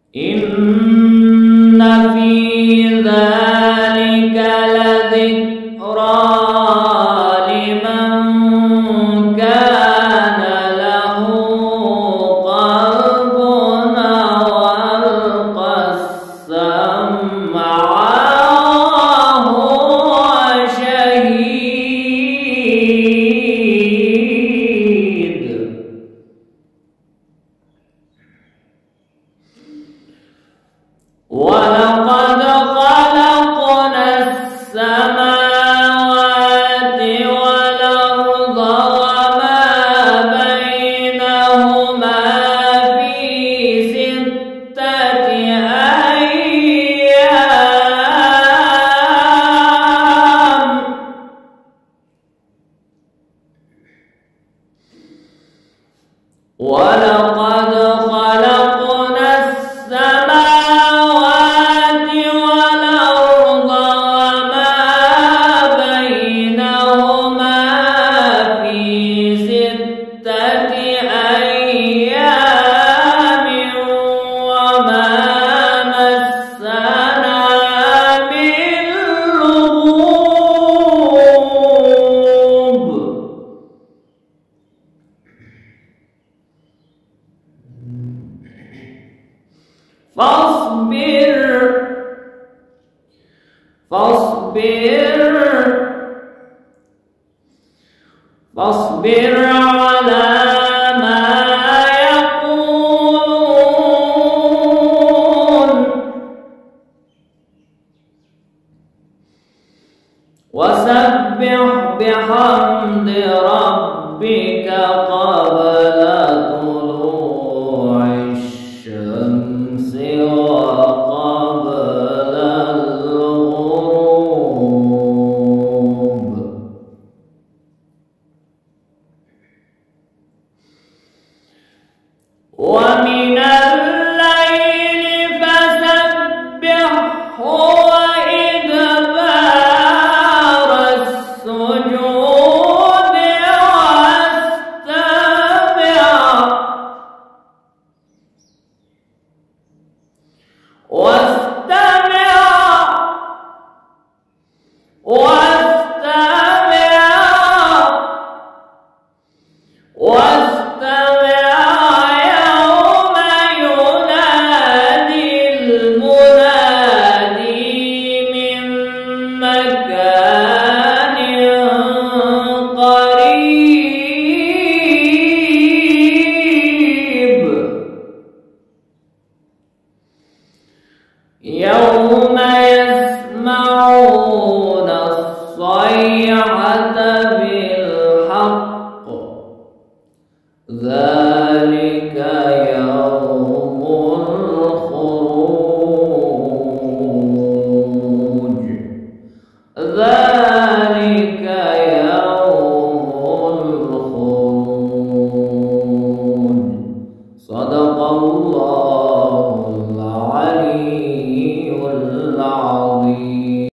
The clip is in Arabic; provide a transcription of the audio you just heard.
إن في ذلك لذكرى لمن كان له قلب أو ألقى السمع وهو شهيد. ولقد خلقنا السماوات والأرض وما بينهما في 6 أيام ولقد خلقنا السماوات والأرض وما بينهما في 6 أيام وما مسنا من لغوب. فاصبر على ما يقولون وسبح بحمد ربك قبل طلوع الشمس وقبل الغروب. ومن الليل فسبحه وإدبار السجود واستمع يوم ينادي المنادي من مكان قريب. يوم